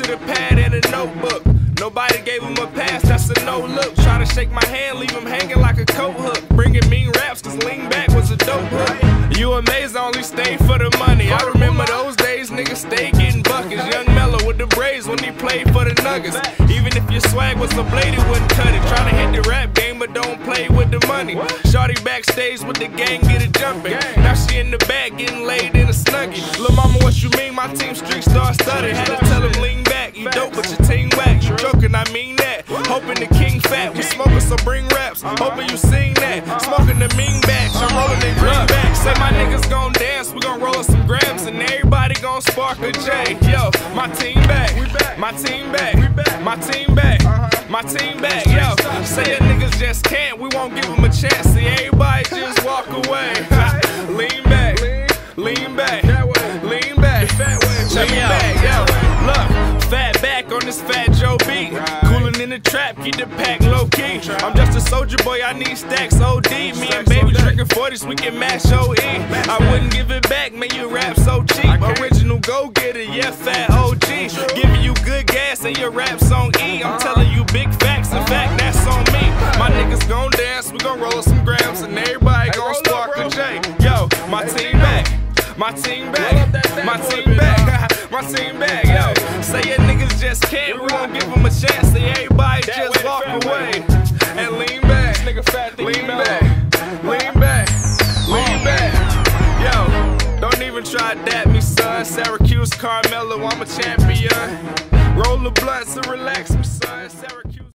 to the pad and a notebook. Nobody gave him a pass, that's a no look. Try to shake my hand, leave him hanging like a coat hook. Bringing mean raps, cause lean back was a dope hook. You amazed, I only stayed for the money. I remember those days, niggas stayed getting buckets. Young Mello with the braids when he played for the Nuggets. Even if your swag was a blade, it wouldn't cut it. Tryna hit the rap game, but don't play with the money. Shorty backstage with the gang, get it jumping. Now she in the back, getting laid in a snuggie. Lil' mama, what you mean? My team street star studded. Had to tell him lean back, you dope, but your team whack. You joking, I mean that. Hoping the king fat, we smoking, so bring raps. Hoping you sing that. Smoking the mean batch, I'm rolling in greenback. Say my niggas gon' dance, we gon' roll some grams, and everybody gon' spark a J. Yo, my team back, my team back, my team back, my team back. Yo, say your niggas just can't, we won't give them a chance. See everybody just walk away. Lean back, lean back, lean back, check me out. Yo, look, fat back on this Fat Joe beat. Coolin' in the trap, keep the pack low key. I'm just a soldier boy, I need stacks OD. Me and baby drinking 40s, we can match OE. I wouldn't give it back, man, you rap so cheap. Original go-getter, yeah, fat OG. Giving you good gas and your rap's on E. I'm telling you big facts, in fact, that's on me. My niggas gon' dance, we gon' roll some grams, and everybody gon' spark a J. Yo, my team back, my team back, my team back, my team back. Yo, say your niggas just can't, we won't give them a chance. See everybody just walk away and lean back, lean back, lean back, lean back. Yo, don't even try to dap me, son. Syracuse, Carmelo, I'm a champion. Roll the blunts and relax me, son. Syracuse.